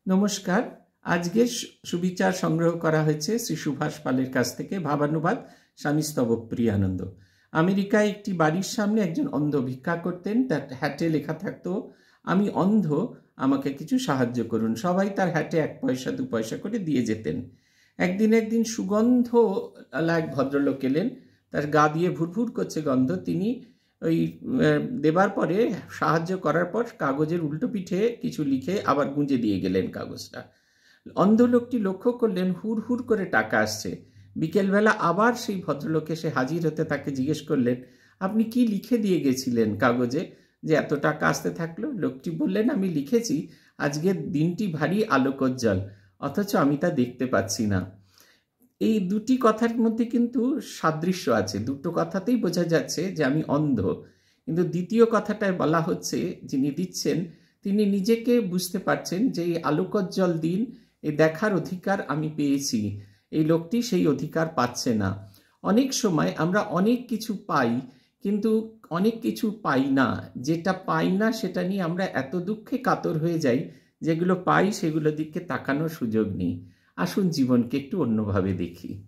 নমস্কার। আজকে সুবিচার সংগ্রহ করা হয়েছে শ্রী সুভাষ পালের কাছ থেকে। ভাবানুবাদ স্বামী স্তবপ্রিয়ানন্দ। আমেরিকায় একটি বাড়ির সামনে একজন অন্ধ ভিক্ষা করতেন। তার হ্যাটে লেখা থাকতো, আমি অন্ধ, আমাকে কিছু সাহায্য করুন। সবাই তার হ্যাটে 1 পয়সা 2 পয়সা করে দিয়ে যেতেন। একদিন সুগন্ধ এক ভদ্রলোক এলেন। তার গা দিয়ে ভুরভুর করছে গন্ধ। তিনি ওই দেবার পরে, সাহায্য করার পর কাগজের উল্টো পিঠে কিছু লিখে আবার গুঁজে দিয়ে গেলেন কাগজটা। অন্ধ লোকটি লক্ষ্য করলেন হুড় হুড় করে টাকা আসছে। বিকেলবেলা আবার সেই ভদ্রলোক এসে হাজির হতে তাকে জিজ্ঞেস করলেন, আপনি কি লিখে দিয়ে গেছিলেন কাগজে যে এত টাকা আসতে থাকলো? লোকটি বললেন, আমি লিখেছি আজকের দিনটি ভারী আলোকোজ্জ্বল, অথচ আমি তা দেখতে পাচ্ছি না। এই দুটি কথার মধ্যে কিন্তু সাদৃশ্য আছে। দুটো কথাতেই বোঝা যাচ্ছে যে আমি অন্ধ, কিন্তু দ্বিতীয় কথাটায় বলা হচ্ছে, যিনি দিচ্ছেন তিনি নিজেকে বুঝতে পারছেন যে এই আলোকোজ্জ্বল দিন, এই দেখার অধিকার আমি পেয়েছি। এই লোকটি সেই অধিকার পাচ্ছে না। অনেক সময় আমরা অনেক কিছু পাই, কিন্তু অনেক কিছু পাই না। যেটা পাই না সেটা নিয়ে আমরা এত দুঃখে কাতর হয়ে যাই, যেগুলো পাই সেগুলোর দিকে তাকানোর সুযোগ নেই। আসুন জীবনকে একটু অন্যভাবে দেখি।